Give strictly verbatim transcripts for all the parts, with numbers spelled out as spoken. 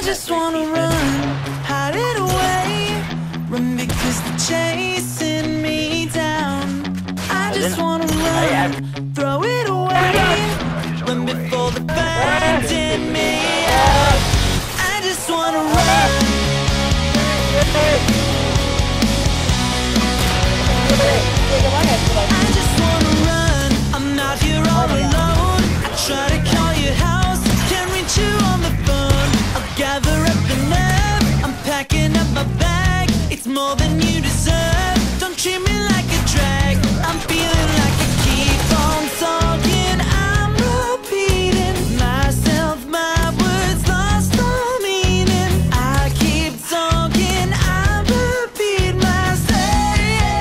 just wanna run, hide it away, run because they're chasing me down. I just wanna run, throw it away, run before they're finding me out. I just wanna run. I just wanna run, I'm out here all alone. I try to call your house, can't reach you on the phone. I'll gather up enough, I'm packing up my bag. It's more than you deserve, don't treat me like a drag. I'm feeling like I keep on talking, I'm repeating myself, my words lost all meaning. I keep talking, I repeat myself.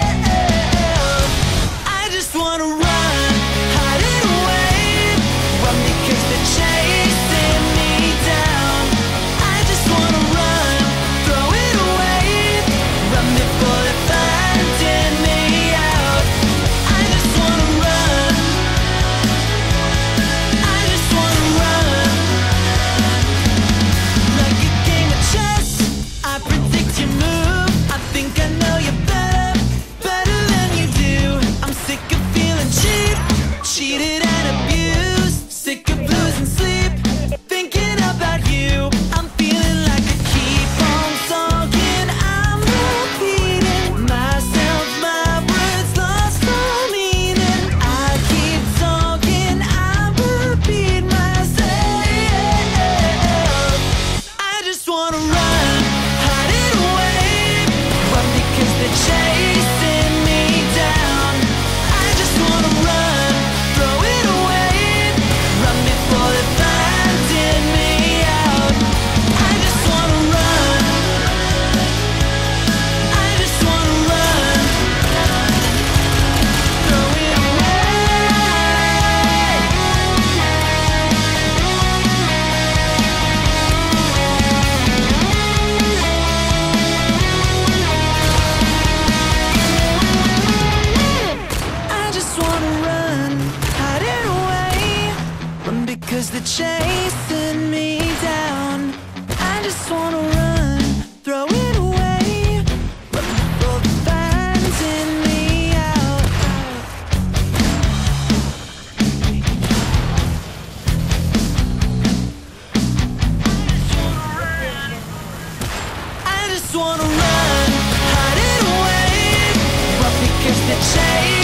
I just wanna run, hide it away, run because they're chasing me down. I just wanna run, throw it away, run before they're finding me out. I just wanna run, I just wanna run. Like a game of chess, I predict your move. I think I know you better, better than you do. I'm sick of feeling cheap, cheated and abused, sick of losing sleep, thinking about you. I'm feeling like I keep on talking, I'm repeating myself, my words lost all meaning. I keep talking, I repeat myself. I just wanna run, hide it away, run because they're chasing me down. I just wanna run, throw it away, run before they're finding me out. I just wanna run, I just wanna run, throw it away. I just wanna run, hide it away, run because they're chasing me down. I just wanna run, throw it away, run before they're finding me out. I just wanna run, hide it away, run because they're chasing